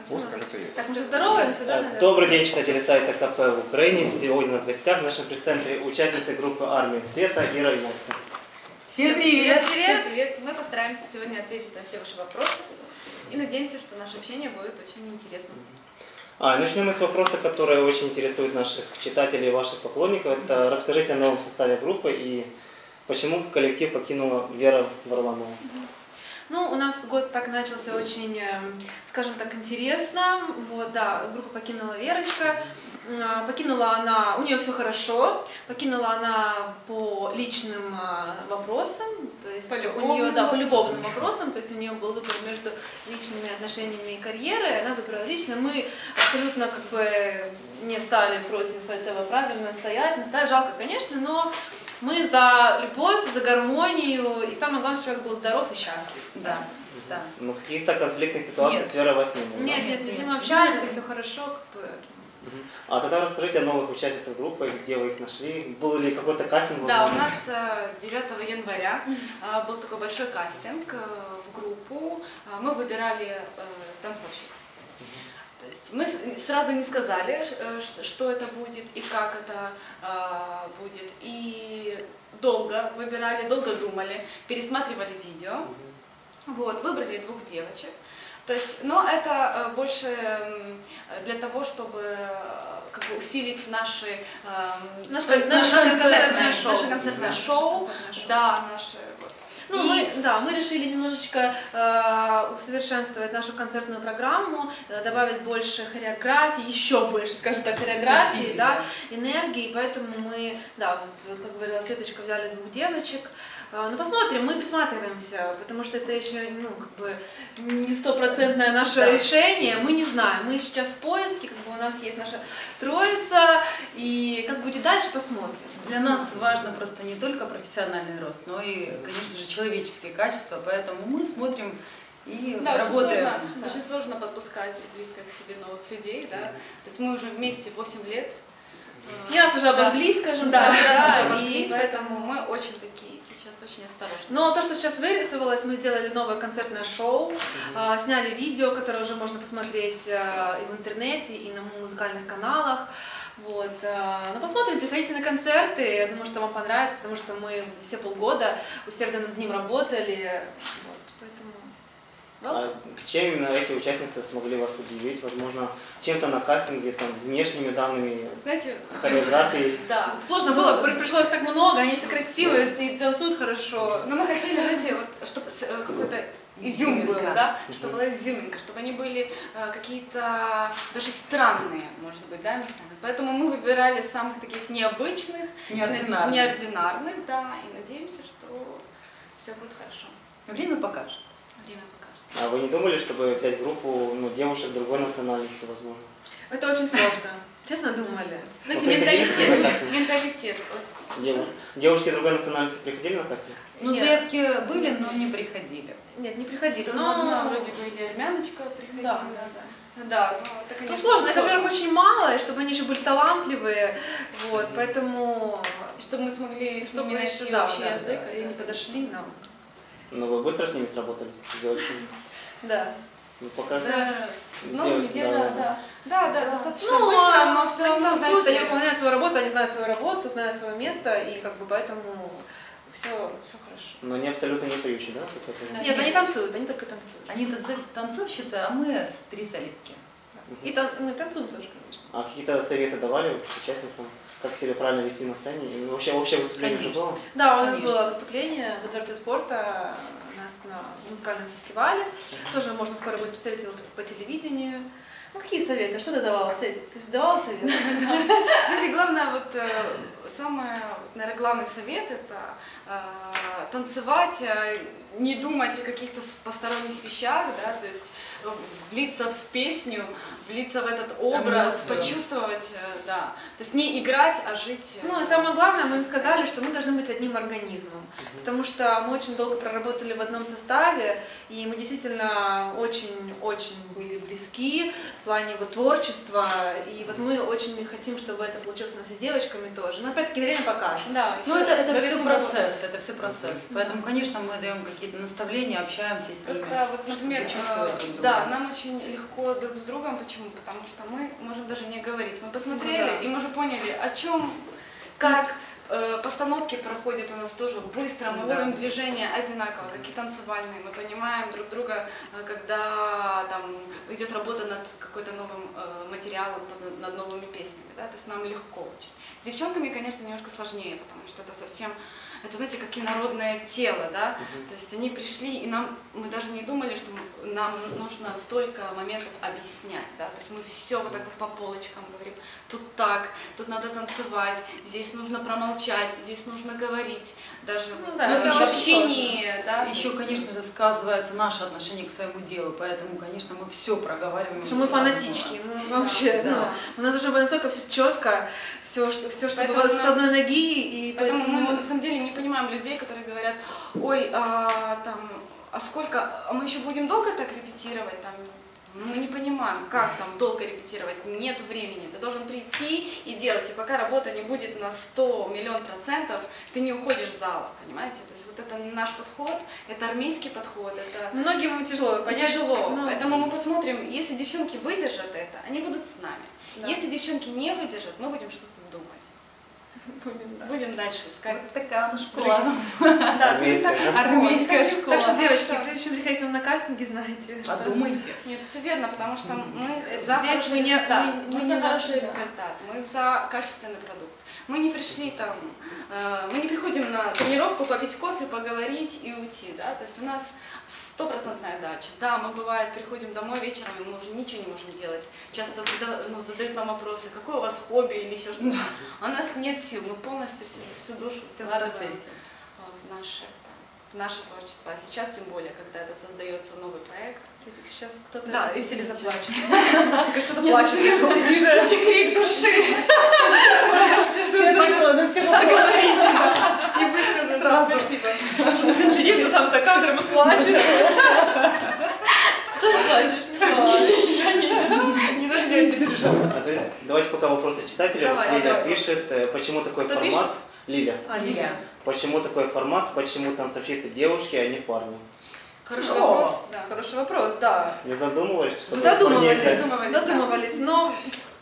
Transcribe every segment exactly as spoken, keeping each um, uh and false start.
Так, мы же здороваемся, да? Добрый день, читатели сайта КП в Украине. Сегодня у нас в гостях в нашем пресс-центре участницы группы «Армия Света» Ира и Настя. Всем привет! Всем привет! Мы постараемся сегодня ответить на все ваши вопросы и надеемся, что наше общение будет очень интересным. А, начнем мы с вопроса, который очень интересует наших читателей и ваших поклонников. Это расскажите о новом составе группы и почему коллектив покинула Вера Варламова. Ну, у нас год так начался очень, скажем так, интересно. Вот, да, группу покинула Верочка. Покинула она, у нее все хорошо, покинула она по личным вопросам, то есть по у нее, да, по любовным вопросам, то есть у нее был выбор между личными отношениями и карьерой, она выбрала лично. Мы абсолютно как бы не стали против этого, правильно стоять, настаивать, жалко, конечно, но мы за любовь, за гармонию, и самое главное, что человек был здоров и счастлив. Да, да. Ну, каких-то конфликтных ситуаций Нет. с Верой вас не было? Нет, нет, нет, нет, мы общаемся, все хорошо, как бы. А тогда расскажите о новых участницах группы, где вы их нашли, был ли какой-то кастинг? Да, у нас девятого января был такой большой кастинг в группу, мы выбирали танцовщиц. То есть мы сразу не сказали, что это будет и как это будет, и долго выбирали, долго думали, пересматривали видео, вот, выбрали двух девочек. То есть, но это больше для того, чтобы как бы усилить наши, Наш, наше, наше концертное шоу. Наше концертное шоу, да, наши вот. Ну, и... мы, да, мы решили немножечко э, усовершенствовать нашу концертную программу, э, добавить больше хореографии, еще больше, скажем так, хореографии, Красивее, да, да. энергии, поэтому мы, да, вот, как говорила Светочка, взяли двух девочек. Э, ну, посмотрим, мы присматриваемся, потому что это еще, ну, как бы не стопроцентное наше да. решение, мы не знаем, мы сейчас в поиске, как бы у нас есть наша троица, и как будет дальше, посмотрим. Для нас важно просто не только профессиональный рост, но и, конечно же, человеческие качества, поэтому мы смотрим и да, работаем. Очень сложно, да. очень сложно подпускать близко к себе новых людей, да. То есть мы уже вместе восемь лет. Не раз уже обожглись, скажем да, так, да, да, обожглись, и поэтому мы очень такие сейчас очень осторожны. Но то, что сейчас вырисовалось, мы сделали новое концертное шоу, mm-hmm. сняли видео, которое уже можно посмотреть и в интернете, и на музыкальных каналах. Вот. Ну, посмотрим, приходите на концерты, я думаю, что вам понравится, потому что мы все полгода усердно над ним работали, вот, поэтому... А чем именно эти участницы смогли вас удивить? Возможно, чем-то на кастинге, там, внешними данными, знаете, хореографией? Да. Сложно было, пришло их так много, они все красивые и танцуют хорошо. Но мы хотели, знаете, вот, чтобы какой-то изюм был, да, чтобы была изюминка, чтобы они были э, какие-то даже странные, может быть, да, местами. Поэтому мы выбирали самых таких необычных, неординарных, неординарных, да, и надеемся, что все будет хорошо. Время покажет. Время покажет. А вы не думали, чтобы взять группу, ну, девушек другой национальности, возможно? Это очень сложно. Честно думали. Знаете, менталитет. Менталитет. Дев... Девушки другой национальности приходили на кастинг? Ну, заявки были, но не приходили. Нет, не приходили. Но одна вроде бы или армяночка приходила. Да, да, да. Да, ну, это, конечно, ну, сложно, это, во-первых, очень мало, и чтобы они еще были талантливые, вот, поэтому... Чтобы мы смогли с чтобы ними найти да, общий да, язык. Да, и они подошли нам. Ну, вы быстро с ними сработались, с девочками? Да. Ну, пока... За... С Ну, девочками, да, да, да. Да, да, достаточно ну, быстро, но все равно, они знаете... они выполняют свою работу, они знают свою работу, знают свое место, и как бы поэтому все, все хорошо. Но они абсолютно не поющие, да? Нет, Нет, они танцуют, они только танцуют. Они танцовщицы, а мы три солистки. И тан мы танцуем тоже, конечно. А какие-то советы давали участницам, как себя правильно вести на сцене? И вообще, общее выступление уже было? Да, у нас Конечно. было выступление во Дворце спорта на, на музыкальном фестивале. Mm-hmm. Тоже можно скоро будет посмотреть его по телевидению. Ну, какие советы? Что ты давала, Свете? Ты же давала советы? Знаете, главное, вот, самый, наверное, главный совет – это танцевать, не думать о каких-то посторонних вещах, да, то есть влиться в песню, влиться в этот образ, Эмоцию. Почувствовать, да. То есть не играть, а жить. Ну и самое главное, мы им сказали, что мы должны быть одним организмом, потому что мы очень долго проработали в одном составе, и мы действительно очень-очень были близки в плане вот, творчества, и вот мы очень хотим, чтобы это получилось у нас и с девочками тоже. Но опять-таки время покажет. Да, Ну, ещё это, это над все этим процесс, это все процесс. Поэтому, конечно, мы даем какие-то наставления, общаемся с ними. Просто вот, например, чтобы чувствовать э, друг друга. да, нам очень легко друг с другом. Почему? Потому что мы можем даже не говорить. Мы посмотрели, Ну, да. и мы уже поняли, о чем, как э, постановки проходят у нас тоже быстро. Мы Да. ловим движения одинаково, как и танцевальные. Мы понимаем друг друга, э, когда там идет работа над какой-то новым э, материалом, там, над новыми песнями. Да? То есть нам легко очень. С девчонками, конечно, немножко сложнее, потому что это совсем, это, знаете, как инородное тело, да, Мгм. то есть они пришли, и нам, мы даже не думали, что мы- нам нужно столько моментов объяснять, да, то есть мы все вот так вот по полочкам говорим, тут так, тут надо танцевать, здесь нужно промолчать, здесь нужно говорить, даже Ну вот да, в это очень общении, да. то Еще, есть, конечно же, сказывается наше отношение к своему делу, поэтому, конечно, мы все проговариваем. Что мы всё фанатички, мы вообще, Да. ну, Да. у нас уже было настолько все четко, все, что, все, что Поэтому было с нам- одной ноги, и Поэтому поэтому, мы на самом деле не понимаем людей, которые говорят, ой, а, там, а сколько, а мы еще будем долго так репетировать, там, ну, мы не понимаем, как там долго репетировать, нет времени, ты должен прийти и делать, и пока работа не будет на сто миллион процентов, ты не уходишь с зала, понимаете, то есть вот это наш подход, это армейский подход, это многим тяжело и понять. тяжело, ну, поэтому мы посмотрим, если девчонки выдержат это, они будут с нами, Да. если девчонки не выдержат, мы будем что-то думать. будем, да. Будем дальше искать. Вот такая она школа. Да, тут не так Армейская, легко, армейская не так легко, школа. Так что, потому девочки, что- прежде чем приходить к нам на кастинги, знаете, что... Подумайте. Нет, все верно, потому что мы Э, за здесь хороший мы не- результат, мы- мы, мы за не хороший на- результат, мы за качественный продукт. Мы не пришли там, э, мы не приходим на тренировку попить кофе, поговорить и уйти, да, то есть у нас стопроцентная дача. Да, мы бывает приходим домой вечером, и мы уже ничего не можем делать. Часто зада- ну, задают нам вопросы, какое у вас хобби или еще что-то. А у нас нет сил, мы полностью всю, всю душу В вкладываем процессе. в наше, в наше творчество. А сейчас тем более, когда это создается новый проект. Сейчас кто-то Да, из зрителей извините. заплачет. Только что-то плачет. Слышите крик души. Я хотела на всех Поговорите, да. И высказаться. Сразу. Спасибо. Сейчас сидит там за кадром и плачет. Кто плачешь? Не плачь. Не дождетесь. А ты- давайте пока вопросы читателей. Давай, Лиля давай. пишет, э, почему такой Кто формат. Лиля. А, Лиля. Лиля. Почему такой формат, почему танцовщицы девушки, а не парни? Хороший О. вопрос. Да. Хороший вопрос, да. Не задумывались? что Мы парней задумывались, взять? задумывались, да. задумывались, но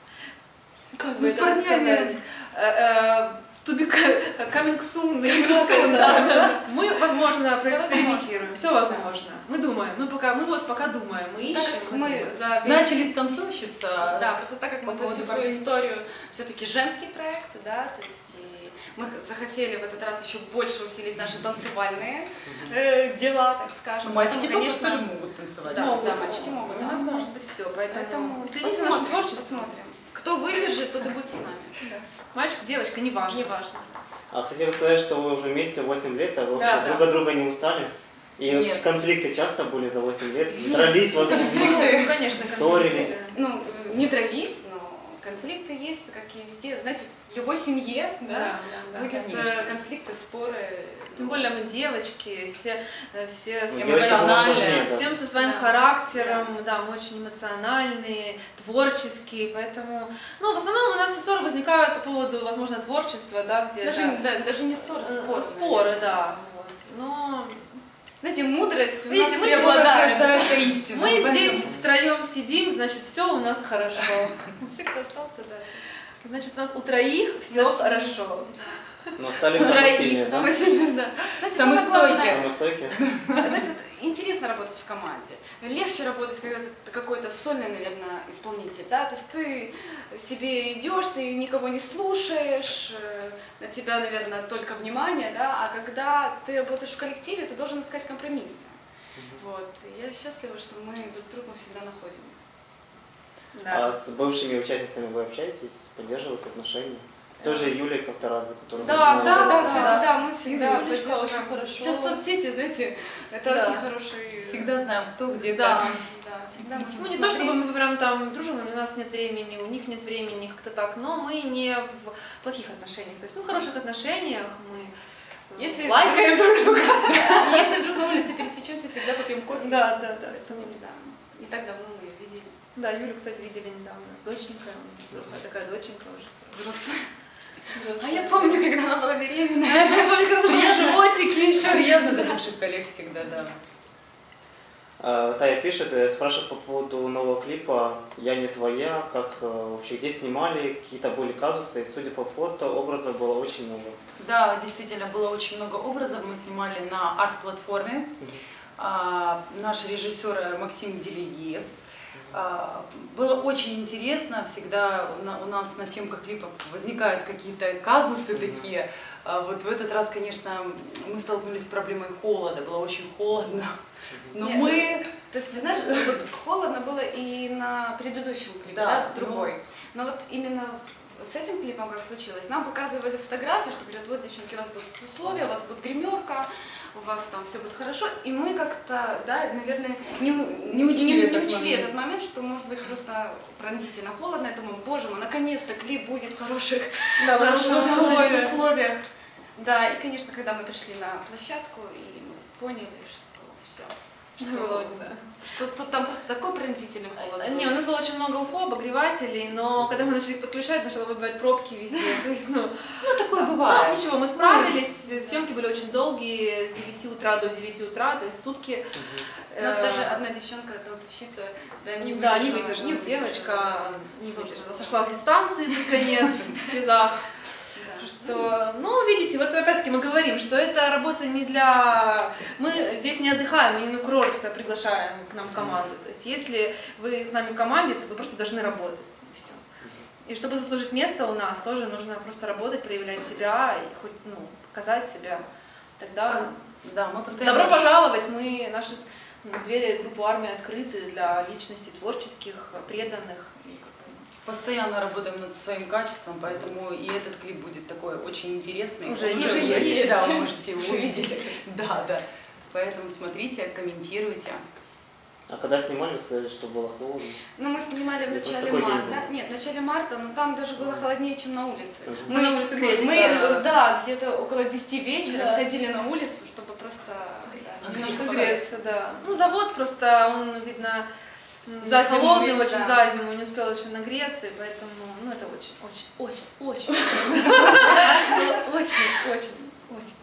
как бы Ну, с это парнями. сказать? Э, э, To be co- coming soon, или как это? Мы, возможно, Всё проэкспериментируем, все возможно. Мы думаем, мы пока, мы вот пока думаем, мы Так ищем. как мы за весь- Начали с танцовщица. Да, просто так как мы По за всю поводу свою парней. историю все-таки женский проект, да, то есть и мы захотели в этот раз еще больше усилить наши танцевальные э, дела, так скажем. Ну, мальчики Поэтому, тоже, тоже могут танцевать. Да, Могут, да, мальчики могут, У нас да. может быть все, поэтому, Поэтому следите за посмотрим, нашим творчеством. посмотрим. Кто выдержит, тот и будет с нами. Мальчик, девочка, неважно. Неважно. А, кстати, вы сказали, что вы уже вместе восемь лет, а вы вообще Да, да. друг от друга не устали? И Нет. конфликты часто были за восемь лет? Дрались вокруг них? Ну, конечно, Ссорились. конфликты. Ну, э, не дрались, но конфликты есть, как и везде. Знаете, в любой семье, да, Да, да, да. будет э, конечно. конфликты, споры. Тем более мы девочки, все, э, все с Ну, своим- девочкам эмоциональные. сложнее, да. всем со своим Да. характером, да, мы очень эмоциональные, творческие, поэтому, ну, в основном у нас и ссоры возникают по поводу, возможно, творчества, да, где Даже, да, даже не ссоры, споры. споры, да, вот. Но Знаете, мудрость у Видите, нас мы преобладает. Рождается истина. мы Поэтому- здесь втроем сидим, значит, все у нас хорошо. Все, кто остался, да. Значит, у нас у троих все Значит, хорошо. Но стали Троих, самые сильные, да? Самое сильное, да. Знаете, Самые самое главное, стойкие. Самые стойкие? знаете, вот интересно работать в команде. Легче работать, когда ты какой-то сольный, наверное, исполнитель, да, то есть ты себе идешь, ты никого не слушаешь, э, на тебя, наверное, только внимание, да, а когда ты работаешь в коллективе, ты должен искать компромиссы. Вот. И я счастлива, что мы друг друга всегда находим. Да. А с бывшими участницами вы общаетесь, поддерживаете отношения? С той же Юлей Ковторадзе, которую Да, мы Да, знаем. да, да. кстати, да, мы всегда Юлечка очень поддерживаем. хорошо. Сейчас соцсети, знаете, это Да. очень хороший... Всегда знаем, кто где Да, как. да, всегда можем Ну, не то, чтобы посмотреть. мы прям там дружим, у нас нет времени, у них нет времени, как-то так, но мы не в плохих отношениях. То есть мы в хороших отношениях, мы э, Если- лайкаем друг друга. Если вдруг на улице пересечемся, всегда попьем кофе. Да, да, да. Поэтому, да. Не так давно мы ее видели. Да, Юлю, кстати, видели недавно с доченькой, у нее взрослая такая доченька уже. Взрослая. А я помню, когда она была беременна. А я помню, когда были животики еще. Приятно за бывших коллег всегда, да. А, Тая пишет, э, спрашивает по поводу нового клипа «Я не твоя», как э, вообще, где снимали, какие-то были казусы, судя по фото, образов было очень много. Да, действительно, было очень много образов. Мы снимали на арт-платформе. А, наш режиссер Максим Делегиев. А, было очень интересно. Всегда на, у нас на съемках клипов возникают какие-то казусы такие. А, вот в этот раз, конечно, мы столкнулись с проблемой холода. Было очень холодно. Но Нет, мы... То есть, ты знаешь, вот холодно было и на предыдущем клипе, Да, да, но- другой. Но вот именно с этим клипом как случилось, нам показывали фотографии, что говорят, вот, девчонки, у вас будут условия, у вас будет гримерка, у вас там все будет хорошо. И мы как-то, да, наверное, не, Не учли не, этот не учли момент. этот момент, что может быть просто пронзительно холодно. Я думаю, боже мой, наконец-то клип будет в хороших, Да, в потому хороших что условиях. условиях. Да, и, конечно, когда мы пришли на площадку, и мы поняли, что все. было, да. Что тут там просто такой пронзительный холод. был. Не, у нас было очень много УФО, обогревателей, но когда мы начали их подключать, начало выбивать пробки везде. То есть, ну, Ну, такое да. бывает. Ну, ничего, мы справились, съемки были очень долгие, с девяти утра до девяти утра, то есть сутки. У нас Э, даже одна девчонка, танцовщица, да, не Да, не выдержала. выдержала, не девочка не Сложно выдержала, было. сошла с дистанции наконец, в слезах. Да. Что, ну, видите, вот опять-таки мы говорим, что это работа не для... Мы здесь не отдыхаем, мы не на курорт приглашаем к нам команду. То есть если вы с нами в команде, то вы просто должны работать, и все. И чтобы заслужить место у нас, тоже нужно просто работать, проявлять себя, и хоть, ну, показать себя. Тогда Да, мы постоянно... добро пожаловать, мы, наши ну, двери группы «Армия» открыты для личностей творческих, преданных. И как бы, Постоянно работаем над своим качеством, поэтому и этот клип будет такой очень интересный. Уже Он есть. есть, да, вы можете его Уже увидеть. видите. Да, да. Поэтому смотрите, комментируйте. А когда снимали, сказали, что было холодно? Ну, мы снимали в Это начале такой день марта. был. Нет, в начале марта, но там даже было холоднее, чем на улице. Мгм. Мы на улице грелись, Мы, да. да, где-то около десяти вечера Да. выходили на улицу, чтобы просто да, немножко Погреться. согреться. Согреться, да. Ну, завод просто, он, видно, м, За зиму холодный весь, очень, да. за зиму, не успел еще нагреться, и поэтому, ну, это очень, очень, очень, очень, очень, очень, очень.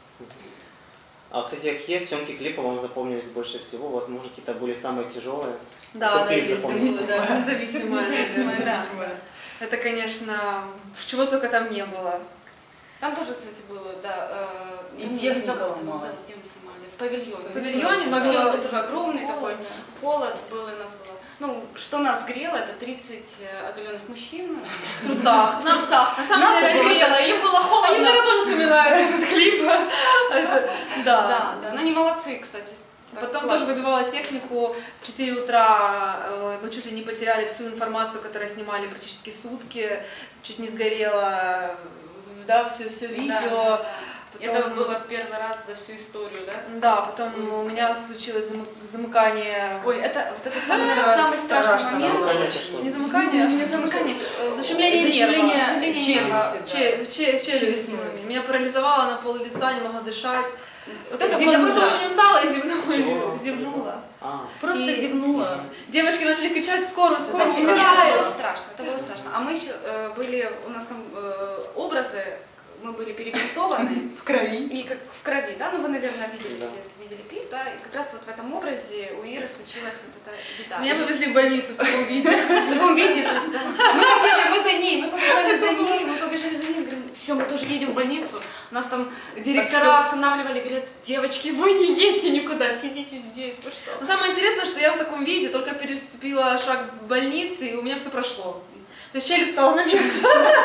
А, кстати, какие съемки клипа вам запомнились больше всего? Возможно, какие-то были самые тяжелые? Да, Какой да, клип есть запомнился? такое, да, независимое. Независимое, наверное. да. Это, конечно, чего только там не было. Там тоже, кстати, было, да, э, И там техника завод, ломалась. завод, где мы снимали, в павильоне. В павильоне, но павильон было был тоже огромный такой, холодно. холод был, и у нас было. Ну, что нас грело, это тридцать оголенных мужчин В трусах. в трусах. На самом Нас деле, это они грело, им было холодно. Они, наверное, тоже вспоминают этот клип. Это- Да. Да, да, но они молодцы, кстати. Так Потом классно. тоже выбивала технику. В четыре утра э, мы чуть ли не потеряли всю информацию, которую снимали практически сутки. Чуть не сгорело, да, все, все Да, видео. да, да. Потом- Это было первый раз за всю историю, да? Да, потом у меня случилось замы- замыкание. Ой, это вот это самый, Это наверное, самый страшный страшно. момент. Замыкание это что? Не замыкание, а Не что? замыкание, э, Защемление Защемление нерва. Защемление челюсти, нерва. да. Че- в че- в челюсть. Челюсть. Меня парализовало на пол лица, не могла дышать. Вот это Зевнула. Я было просто очень устала и зевнула. Чего? зевнула. А, Просто И- зевнула. Девочки начали кричать: скорую, скорую, Кстати, скорую. это было скорую. страшно, это было страшно. А мы еще э, были, у нас там э, образы, мы были перебинтованы, В крови. и как в крови, да, ну вы, наверное, видели, Да. все видели клип, да, и как раз вот в этом образе у Иры случилась вот эта беда. Меня повезли в больницу в таком виде. В таком виде, то есть, да. Мы хотели, мы за ней, мы побежали за ней, мы побежали за ней, говорим, все, мы тоже едем в больницу. Нас там директора останавливали, говорят, девочки, вы не едете никуда, сидите здесь, вы что? Но самое интересное, что я в таком виде только переступила шаг в больнице, и у меня все прошло. То есть челюсть стала на место.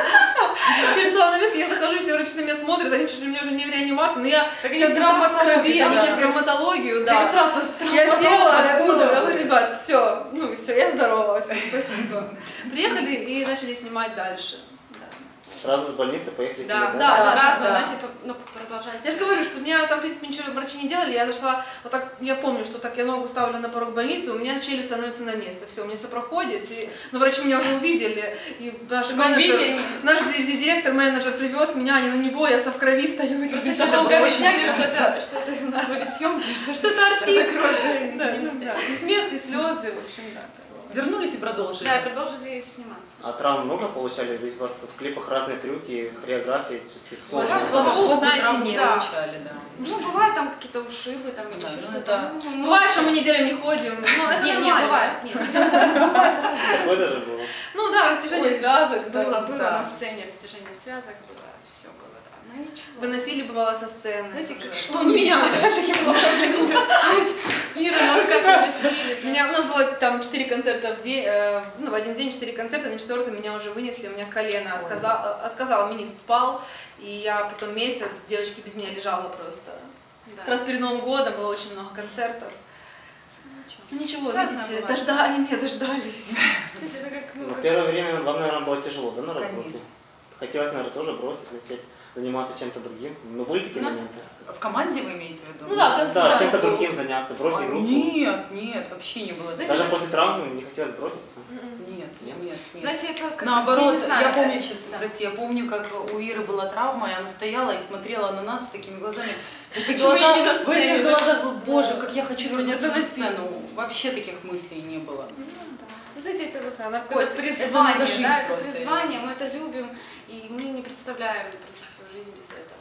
Челюсть стала на место, я захожу, все врачи на меня смотрят, они чуть ли меня уже не в реанимацию, но я Так вся они в в бинтах в крови, травматологию, они да, меня в да. травматологию, Так да. сразу в Я села, Откуда? ну, говорю, ребят, все, ну все, я здорова, все, спасибо. Приехали и начали снимать дальше. Да. сразу с больницы поехали Да, сюда, да, Да, сразу да. начали по- ну, продолжать. Я же говорю, что у меня там, в принципе, ничего врачи не делали, я зашла, вот так, я помню, что так я ногу ставлю на порог больницы, у меня челюсть становится на место, все, у меня все проходит, и, ну, врачи меня уже увидели, и наш таком менеджер, виде? наш ди- ди- директор, менеджер привез меня, не на него, я вся в крови стою, и Просто бежала. еще долго очень объясняли, что страшно. это, что это у нас были съемки, что, Что это артист. это кровь, Да, не да, да. И смех, и слезы, в общем, да. Вернулись и продолжили. Да, и продолжили сниматься. А травм много получали? Ведь у вас в клипах разные трюки, хореографии, все-таки Ой, сложно. слава Вы богу, знаете, травм не нет. получали, да. Ну, бывают там какие-то ушибы, там, или Да, еще ну что-то. это- Ну, ну, Бывает, что мы неделю не ходим, но это Не, не, нормально. бывает. Нет, серьезно, бывает разное. Такое даже было. Ну да, растяжение Ой, связок. Было, да. было Да. на сцене растяжение связок, было, все было, да. Ну ничего. Выносили, бывало, со сцены. Знаете, тоже. Что Ну, не меня делаешь? таким образом. Ира, ну как выносили. У меня, у нас было там четыре концерта в день, э, ну, в один день четыре концерта, на четвертый меня уже вынесли, у меня колено отказало, отказало, миниск впал, и я потом месяц, девочки без меня лежала просто. Да. Как раз перед Новым годом было очень много концертов. Ну ничего, Разное видите, бывает. дожда, они меня дождались. Знаете, это как, ну, Но как- первое время вам, наверное, было тяжело, да, на работу? Конечно. Хотелось, наверное, тоже бросить, начать заниматься чем-то другим. Но были такие У нас- моменты? В команде вы имеете в виду? Ну да, как- Да, да. чем-то другим заняться, бросить А, группу. Нет, нет, вообще не было. Да, Даже сейчас- после травмы не хотелось броситься. Нет, Нет? нет, нет. Знаете, это как... Наоборот, не я, знаю, помню э, сейчас, да. прости, я помню, как у Иры была травма, и она стояла и смотрела на нас с такими глазами. В этих Почему я глазах, не на в сцене, этих да? глазах был, боже, как я хочу Меня вернуться на заносило. сцену. Вообще таких мыслей не было. Вы знаете, это вот Да, это наркотик. призвание, Это надо жить да, это просто призвание, мы это любим, и мы не представляем просто свою жизнь без этого.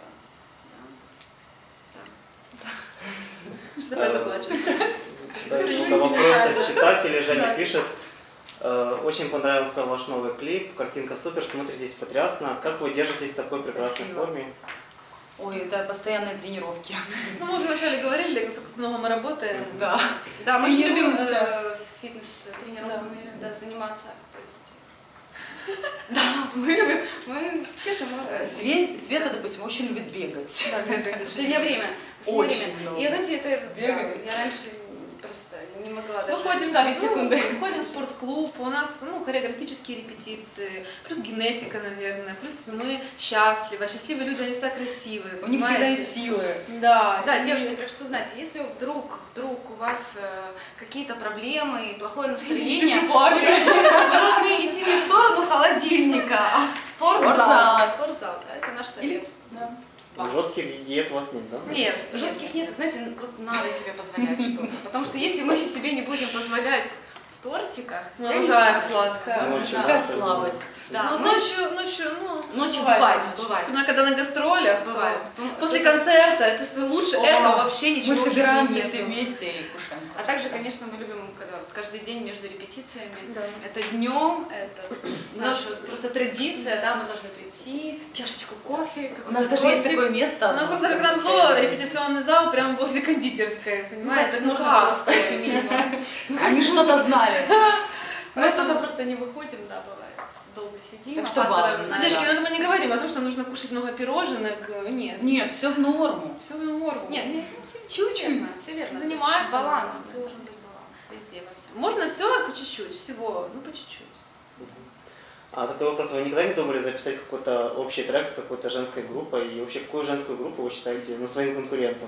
Да. Сейчас опять заплачет. Да, Извините, сколько вопросов извините. читателей. Женя Да. пишет. э, Очень понравился ваш новый клип, картинка супер, смотритесь потрясно. Как вы держитесь в такой прекрасной Спасибо. форме? Ой, это постоянные тренировки. Ну, мы уже вначале говорили, как много мы работаем. Да. Да, мы очень любим Тренируемся. э, фитнес-тренировками да, заниматься. То есть, да, мы любим, мы, честно, мы Све- Света, допустим, очень любит бегать. Да, бегать в очень. последнее время. В последнее Очень время. много. И знаете, это да, Бегает. я раньше просто не могла Мы даже ходим, да, три ну, секунды. ходим в спортклуб, у нас ну, хореографические репетиции, плюс генетика, наверное, плюс мы счастливы, а счастливые люди, они всегда красивые, У них всегда понимаете? есть силы. Да, Да, и- девушки, так что знаете, если вдруг, вдруг у вас э, какие-то проблемы и плохое настроение, вы Парни. должны, вы должны идти не в сторону холодильника, а в спортзал. Спортзал. В спортзал, да, это наш совет. Да. Да. Жестких диет у вас нет, да? Нет, Жестких нет, знаете, вот надо себе позволять что-то, потому что если мы еще себе не будем позволять в тортиках, Мы я не обожаем знаю, сладкое. да, Ночью, да. Такая да, слабость. Да, Ну, мы- ночью, ночью, ну, Ночью бывает, бывает. Особенно когда на гастролях, то Бывает. после концерта, это что лучше О, этого вообще ничего Мы в жизни собираемся нету. все вместе и кушаем. А также, конечно, мы любим, когда вот каждый день между репетициями, Да. это днем, это У нас- наша просто традиция, да, мы должны прийти, чашечку кофе, У какой-то нас даже есть тортик. такое место. У нас просто как назло репетиционный зал прямо возле кондитерской, понимаете? как Ну можно как, просто пройти пройти? мимо? Они что-то знали. Мы туда просто не выходим, да, бывает. Долго сидим, Так что опаздываем балуем. на- Девочки, Да. ну это мы не говорим о том, что нужно кушать много пироженок. Нет. Нет, все в норму. Все в норму. Нет, нет, ну, все, Чуть-чуть. все верно, все верно. То есть Заниматься баланс, надо. должен быть баланс везде, во всем. Можно все по чуть-чуть, всего, ну по чуть-чуть. А такой вопрос, вы никогда не думали записать какой-то общий трек с какой-то женской группой? И вообще, какую женскую группу вы считаете ну, своим конкурентом?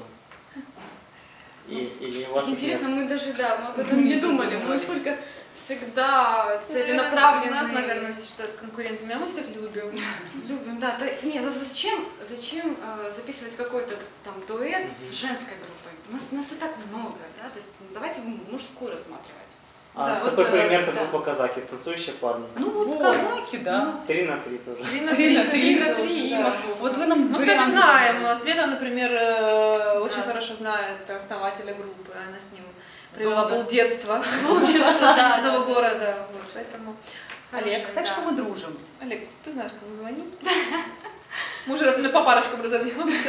И, или у вас их Интересно, нет? мы даже, да, мы об этом не Не думали, мы задумывались. столько всегда Нас, целенаправленные. наверное, все считают конкурентами, а мы всех любим. Любим, да. да нет, за- зачем, зачем э, записывать какой-то там дуэт с женской группой? Нас, нас и так много, да, то есть ну, давайте мужскую рассматривать. А Да, такой вот, э, пример, как да. группа казаки, танцующие парни. Ну вот Вот. казаки, да. Три на три тоже. Три на Три на три, три, Три на тоже, три и да. массовка. Вот вы нам Ну, кстати, варианты знаем. дали. Света, например, э, очень Да. хорошо знает основателя группы. Она с ним провела Долго. полдетства. Да, Из одного города. Вот, поэтому Олег. Хорошо. Так Да. что мы дружим. Олег, ты знаешь, кому звонить? Мы уже по парочкам разобьемся.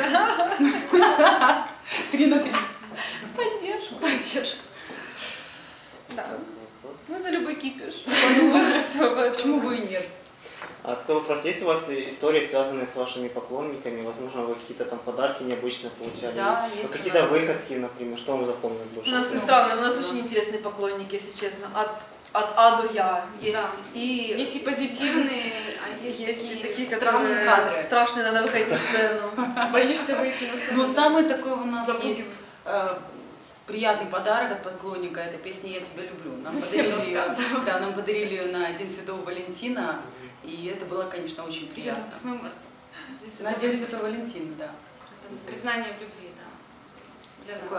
Три на три. Поддержку. Поддержка. Да. Мы за любой кипиш. Творчество, поэтому- Почему бы и нет? А такой вопрос, есть у вас истории, связанные с вашими поклонниками? Возможно, вы какие-то там подарки необычно получали? Да, Ну, есть у Какие-то нас. выходки, например, что вам запомнилось больше? У нас всего? странно, у нас у очень нас- интересные поклонники, если честно. От, от А до Я есть. Да. И Есть и позитивные, а есть, есть и такие, такие, странные. которые кадры. страшные, надо выходить на сцену. Боишься выйти на сцену. Но самый такой у нас Запугивает. есть э, приятный подарок от поклонника. Это песня «Я тебя люблю». Нам Всем подарили ее, рассказывала. да, нам подарили ее на День Святого Валентина. И это было, конечно, очень приятно. с моим марта. На День Святого Валентина, да. Это признание в любви, да. Для Такой нас. ар-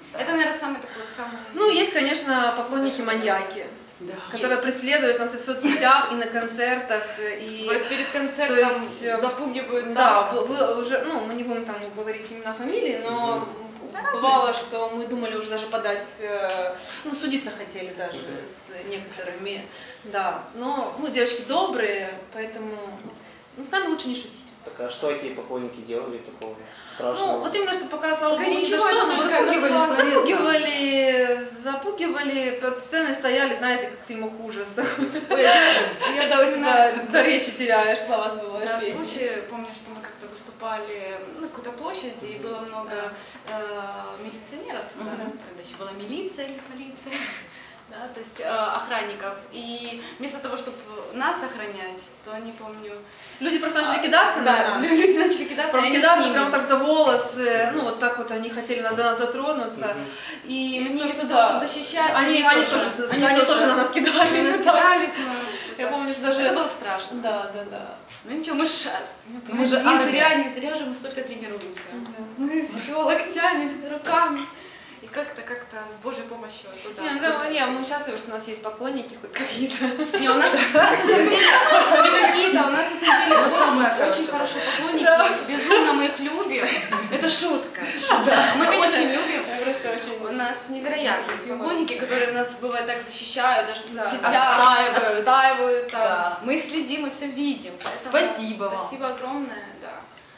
Это, наверное, самый такой, самый... Ну, есть, конечно, поклонники-маньяки, Да. которые преследуют нас и в соцсетях, и на концертах, и... Вот перед концертом То есть, э, запугивают Да, так. вы- вы уже, ну, мы не будем там говорить имена фамилии, но разные. бывало, что мы думали уже даже подать, э, ну, судиться хотели даже с некоторыми, да. Но мы девочки добрые, поэтому ну, с нами лучше не шутить. Так, а что эти поклонники делали такого страшного? Ну, вот именно, что пока, слава Пока богу, не ничего, дошло, это но только запугивали, одна словесная. запугивали, запугивали, под сценой стояли, знаете, как в фильмах ужасов. Ой, я Когда у вспоминаю, тебя до речи теряешь, слова забываешь. да, песни. случай, помню, что мы как-то выступали на какой-то площади, и было много э, милиционеров, тогда, Мгм. когда еще была милиция или полиция, да, то есть э, охранников. И вместо того, чтобы нас охранять, то они, помню... Люди просто начали кидаться на Да, нас. люди начали кидаться, Прям и они с кидаться ними. прямо так за волосы, ну вот так вот они хотели на- до нас дотронуться. Мгм. И И вместо вместо того, того, чтобы чтобы защищаться, они, они, тоже, они они тоже- тоже на нас кидали. Они нас кидались на нас. Я помню, что даже... Это было страшно. Да, да, да. Ну ничего, мы же, Мы же не армия. зря, не зря же мы столько тренируемся. Да. Мы все локтями, руками. И как-то, как-то с Божьей помощью туда. Не, ну, да, не, мы счастливы, что у нас есть поклонники хоть какие-то. Не, у нас, у нас на самом деле не какие-то, у нас на самом деле Это самое очень, очень хорошее. хорошие поклонники. Безумно мы их любим. Это шутка. Мы очень любим. Просто очень У нас невероятные есть поклонники, которые нас бывает так защищают, даже в Да. соцсетях, Отстаивают. отстаивают, там. Да. Мы следим и все видим. Поэтому Спасибо вам. Спасибо огромное, да.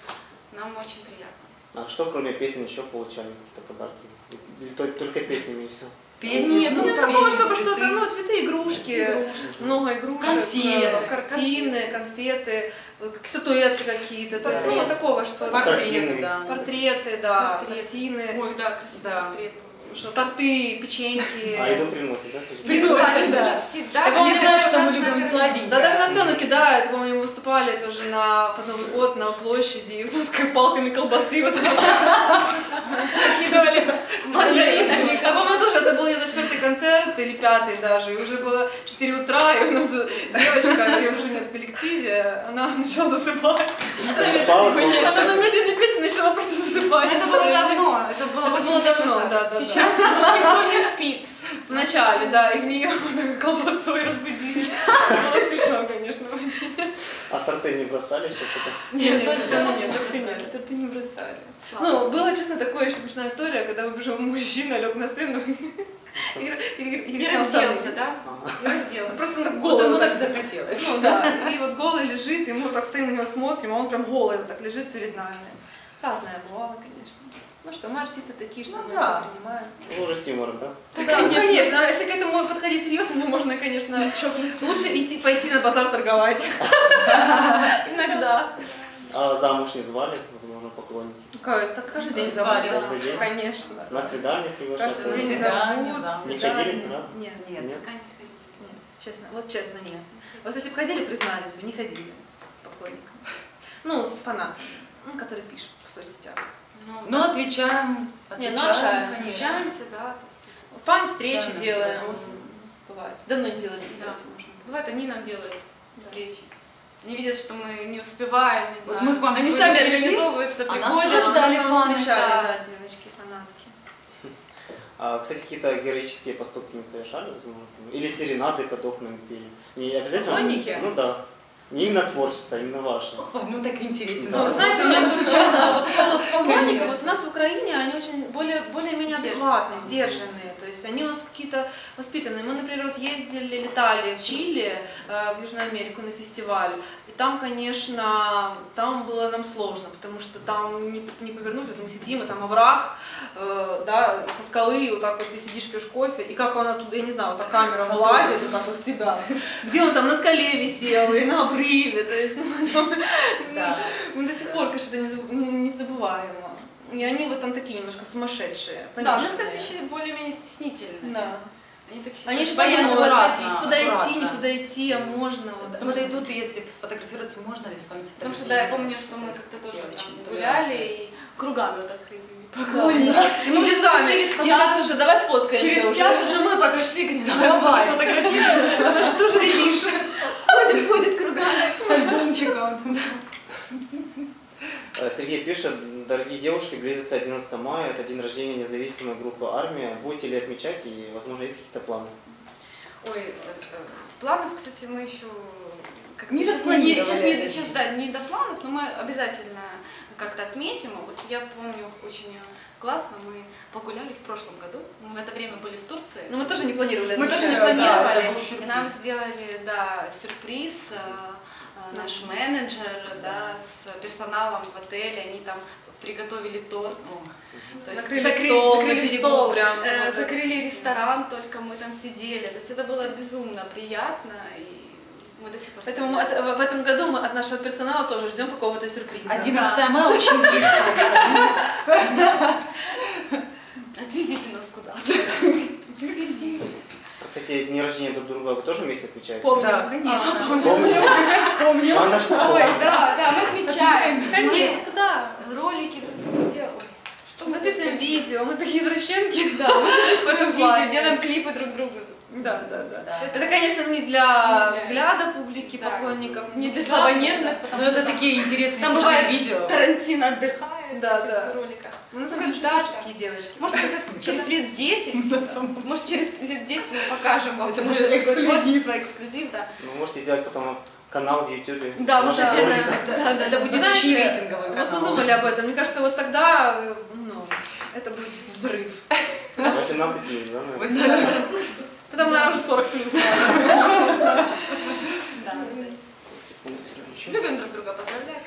Нам очень приятно. А что кроме песен еще получали какие-то подарки? Или только, только песнями и все? Песни, Нет, Ну, ну, нет песни, такого, чтобы цветы. что-то, ну, цветы, игрушки, Игрушки. много игрушек, Конфеты. э, картины, конфеты, вот как статуэтки какие-то, то есть, ну, вот такого, что... Портреты, Картины. да. Портреты, да, Портрет. картины, Ой, да, красивый Да. портрет. что торты, печеньки. А еду приносят, да? тоже? Приносят, Да, они да. же всегда. Я помню, все знаешь, это что мы у нас любим на- сладенькое. Да, даже на сцену кидают, помню, мы выступали тоже на, под Новый год на площади, и с палками колбасы вот так. Закидывали с мандаринами. Я помню, тоже это был где-то четвертый концерт или пятый даже, и уже было четыре утра, и у нас девочка, ее уже нет в коллективе, она начала засыпать. Засыпала, Она просто. на медленной песне начала просто засыпать. Это было давно, это было Это восемь было лет давно, назад. да, да, да. Сейчас уже никто не спит. В начале, да, и меня колбасой разбудили. Было смешно, конечно, очень. А торты не бросали еще что-то? Нет, только торты не нет, бросали. нет, торты не бросали. Слава Ну, Богу. была, честно, такая очень смешная история, когда выбежал мужчина, лег на сцену и, и, и, и И снял штаны. разделся, да? Ага. И разделся. Просто на Вот голову ему так так захотелось. Ну да, и вот голый лежит, и мы вот так стоим на него смотрим, а он прям голый вот так лежит перед нами. Разное бывало, конечно. Ну что, мы артисты такие, что Ну мы да. все принимаем. Ну, уже с юмором, да? Да, ну, конечно, а если к этому подходить серьезно, то можно, конечно, лучше идти, пойти на базар торговать. Иногда. А замуж не звали, возможно, поклонники? Как- Так каждый день Звали, зовут, каждый день? конечно. На свидание приглашали? Каждый На день свидание, зовут, да. Не свидание. ходили ни разу? Нет, Нет. Нет? Пока не ходили. нет, честно, вот честно нет. Вот если бы ходили, признались бы, не ходили к поклонникам. Ну, с фанатами, ну, которые пишут в соцсетях. Ну, Ну, отвечаем, Не, ну, отвечаем, общаемся. конечно. Общаемся, да, то есть если- Фан-встречи Отвечаем на все делаем. вопросы. Бывает. Давно не делали, Да. кстати, можно. Бывает, они нам делают встречи. Они видят, что мы не успеваем, не Вот знаю. мы к вам Они сегодня сами пришли, организовываются, а нас приходят. уже ждали Нас фаны, там встречали, да. да, девочки, фанатки. А, кстати, какие-то героические поступки не совершали, возможно? Или серенады под окнами пели? Не обязательно? Поклонники? Ну да. Не именно творчество, а именно ваше. Ой, ну так интересно. Да. Ну, вы знаете, у нас вот, да, вот по поводу поклонников, вот у нас в Украине они очень более, более-менее адекватные, сдержанные, то есть они у нас какие-то воспитанные. Мы, например, вот ездили, летали в Чили, э, в Южную Америку на фестиваль, и там, конечно, там было нам сложно, потому что там не, не повернуть, вот мы сидим, и там овраг, э, да, со скалы, вот так вот ты сидишь, пьешь кофе, и как она туда, я не знаю, вот так камера вылазит, вот так вот в тебя, где он там на скале висел, и на обрыве, то есть, ну, Да. мы до сих пор, конечно, это не заб- не- не забываемо. И они вот там такие немножко сумасшедшие, Да, у нас, пониженные. кстати, еще более-менее стеснительные. Да. Они так Они еще боятся подумают, подходить. куда идти, аккуратно. не подойти, а можно. Вот, Вот идут, и если сфотографироваться, можно ли с вами Потому сфотографироваться? что, да, я помню, что мы как-то тоже Очень там гуляли и кругами вот так ходили. И мы уже Часами. через Через час уже, давай сфоткаемся. Через уже. час уже мы подошли, говорим, давай Давай. сфотографируемся. Ну что же ты пишешь? Ходит, ходит кругами. С альбомчиком. Э, Сергей Сергей пишет, дорогие девушки, близится одиннадцатое мая, это день рождения независимой группы «Армия». Будете ли отмечать и, возможно, есть какие-то планы? Ой, э, планов, кстати, мы еще как-то Не сейчас, распланировали сейчас, не, это. сейчас, да, не до планов, но мы обязательно как-то отметим. Вот я помню очень классно, мы погуляли в прошлом году, мы в это время были в Турции. Но мы тоже не планировали. Мы тоже не отмечать. Да, планировали, это был и сюрприз. нам сделали, да, сюрприз, э, э, наш менеджер, да, с персоналом в отеле, они там приготовили торт. То есть Закрыли закры- стол на закрыли берегу стол, прям, э, вот закрыли это. ресторан, только мы там сидели. То есть это было безумно приятно, и мы до сих пор Поэтому мы вспоминаем. от- в этом году мы от нашего персонала тоже ждем какого-то сюрприза. одиннадцатое мая очень близко. Отвезите нас куда-то. Отвезите. Кстати, дни рождения друг друга вы тоже вместе отмечаете? Помним. Да, конечно. Помню. Помню. Она что? Ой, да, да, мы отмечаем. Конечно, да. Мы ролики друг другу делаем. Ой, что мы Записываем видео, мы такие извращенки. Да, мы В записываем этом видео, плане. делаем клипы друг другу. Да, да, да. Да. Это, конечно, не для Не для- взгляда публики, Да. поклонников. Не для всегда. слабонервных, потому Ну что это такие интересные там смешные бывает видео. Тарантино отдыхает Да, в этих да. роликах. Мы на самом деле Когда-то. творческие девочки. Может, это через лет десять, может, через лет десять мы покажем вам. Это наше будет эксклюзив. творчество, эксклюзив, да. Ну, можете сделать потом канал в Ютубе. Да, Наши может, ролики. это- Да, да, это будет Знаете, очень рейтинговый Вот канал. мы думали об этом. Мне кажется, вот тогда э, ну, это будет взрыв. восемнадцать дней, да? наверное? Вы- Тогда мы, наверное, уже сорок плюс. Да, кстати. Секундочку, еще. Любим друг друга поздравлять.